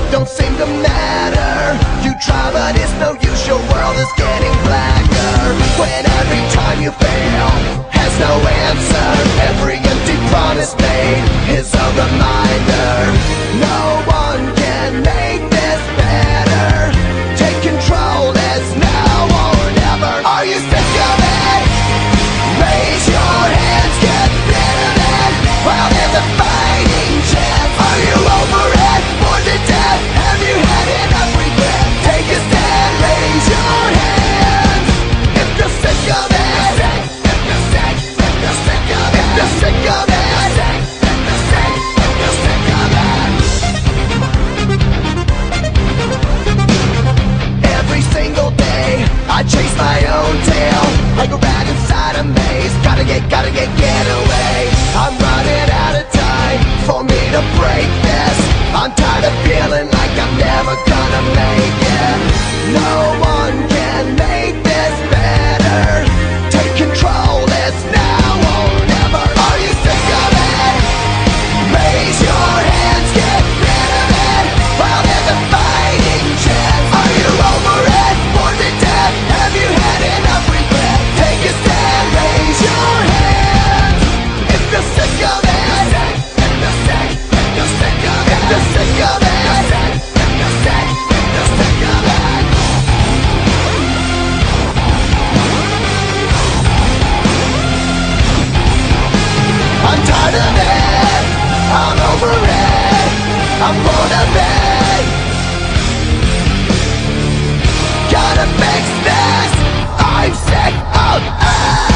don't seem to matter. You try but it's no use, your world is getting blacker. When every time you fail has no answer, every empty promise made is a reminder. No one can make this better. Take control, it's now or never. Are you sick of it? Raise your hands, get rid of it while there's a fighting chance. Are you over it? Bored to death? Have you had enough regret? Take a stand, raise your hands if you're sick of it. If you're sick, if you're sick of it. If you're sick of it. If you're sick, if you're sick of it. Every single day I chase my own tail like a rat inside a maze. Gotta get away. I'm running out of time for me to break this. I'm tired of feeling like I'm never gonna make it. No one can make this better. Take control, it's now or never. Are you sick of it? Raise your hands, get rid of it while there's a fighting chance. Are you over it? Bored to death? Have you had enough regret? Take a stand, raise your hands if you're sick of it. If you're sick, if you're sick of it. If you're sick of it. If you're sick, if you're sick of it. I'm tired of it, I'm over it, I'm bored of it. Gotta fix this, I'm sick of it.